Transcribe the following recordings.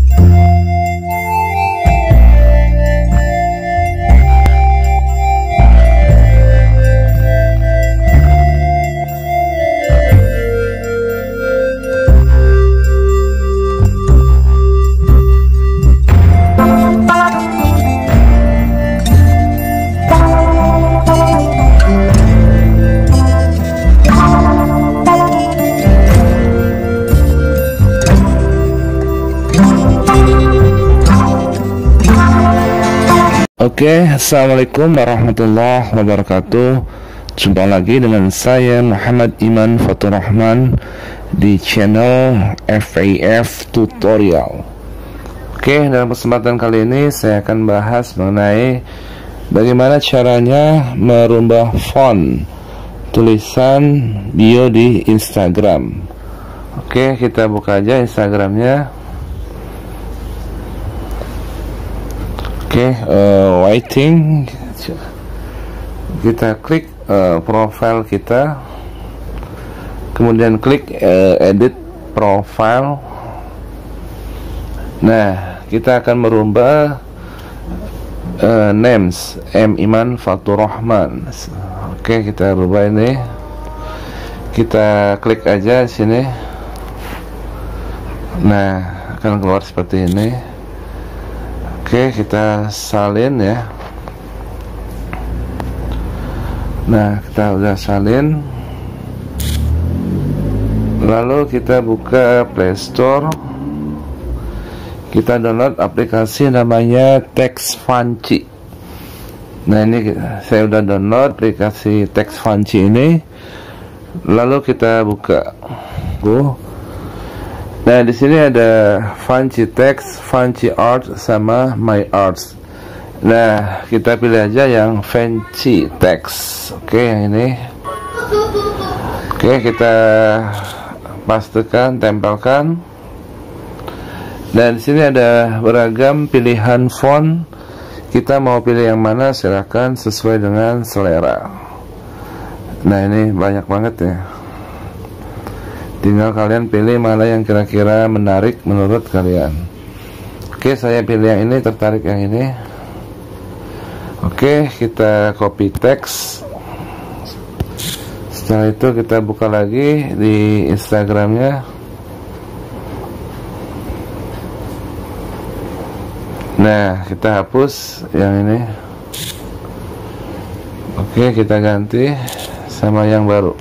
Oke, assalamualaikum warahmatullahi wabarakatuh. Jumpa lagi dengan saya Muhammad Iman Fatur Rahman di channel FAF Tutorial. Oke, dalam kesempatan kali ini saya akan bahas mengenai bagaimana caranya merubah font tulisan bio di Instagram. Oke, kita buka aja Instagramnya. Oke, waiting. Kita klik profile kita, kemudian klik edit profile. Nah, kita akan merubah names M Iman Fatur Rahman. Oke, kita rubah ini. Kita klik aja sini. Nah, akan keluar seperti ini. Oke, kita salin ya. Nah, kita udah salin. Lalu kita buka Play Store. Kita download aplikasi namanya TextFunky. Nah, ini saya udah download aplikasi TextFunky ini. Lalu kita buka. Nah, di sini ada Funky Text, Funky Art, sama My Arts. Nah, kita pilih aja yang Funky Text. Oke, yang ini. Oke, kita pastikan, tempelkan. Dan di sini ada beragam pilihan font. Kita mau pilih yang mana, silakan sesuai dengan selera. Nah, ini banyak banget ya. Tinggal kalian pilih mana yang kira-kira menarik menurut kalian. Oke, saya pilih yang ini, tertarik yang ini. Oke, kita copy teks. Setelah itu kita buka lagi di Instagramnya. Nah, kita hapus yang ini. Oke, kita ganti sama yang baru.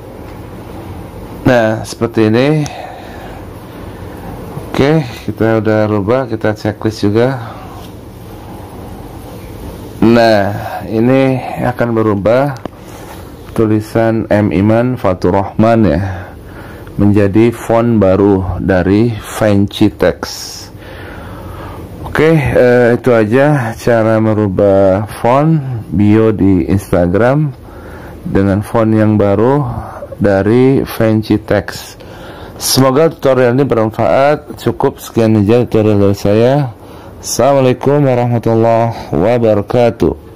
Nah, seperti ini. Oke, kita udah rubah, kita checklist juga. Nah, ini akan berubah tulisan M Iman Fatur Rahman ya, menjadi font baru dari Funky Text. Oke, itu aja cara merubah font bio di Instagram dengan font yang baru dari Funky Text. Semoga tutorial ini bermanfaat. Cukup sekian aja tutorial dari saya. Assalamualaikum warahmatullahi wabarakatuh.